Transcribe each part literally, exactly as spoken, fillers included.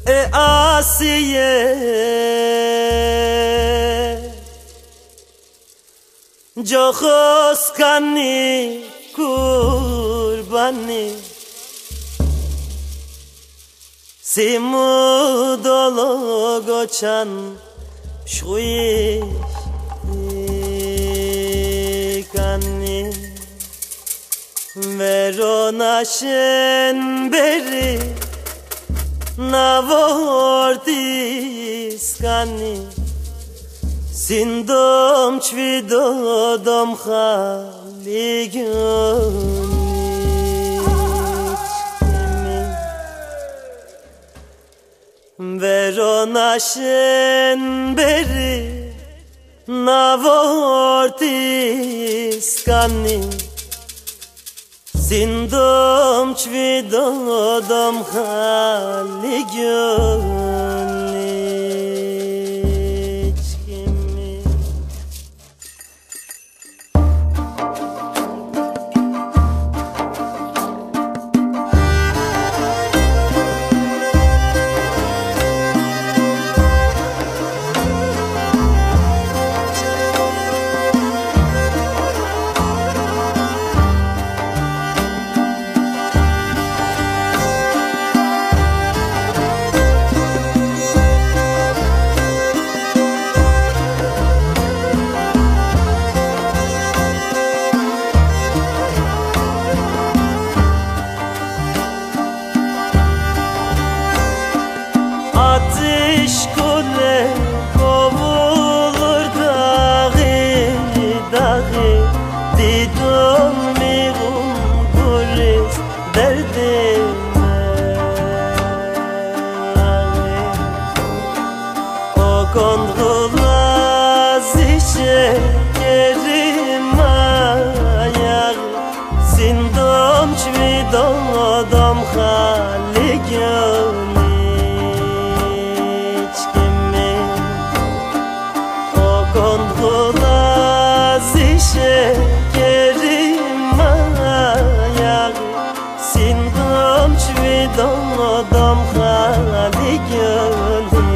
E Asiye, Jokos kani kurbani, Simu dolo goçan şuiş kani, Veronaşen beri navortis kani, Sindom çvidodom haligonichkimi, Veronaşen beri navortis kani, Sindom çvidodom haligonichkimi. Ateş kule kovulur dağı dağı, Didum miğum kulis derdime, O kondulaz işe yerim ayağı, Sindom çvidodom haligoni, şekerim ayağı, Sindom çvidodom haligonichkimi.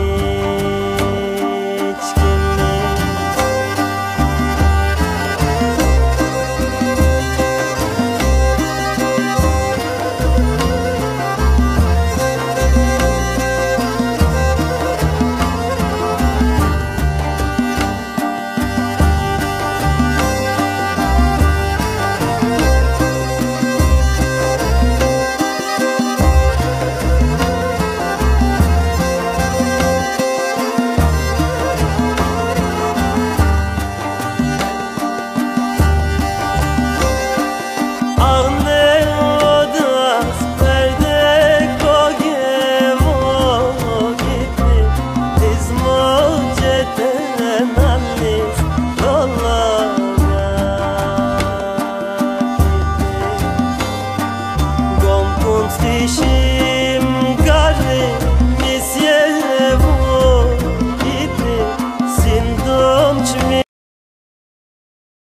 Dişim garip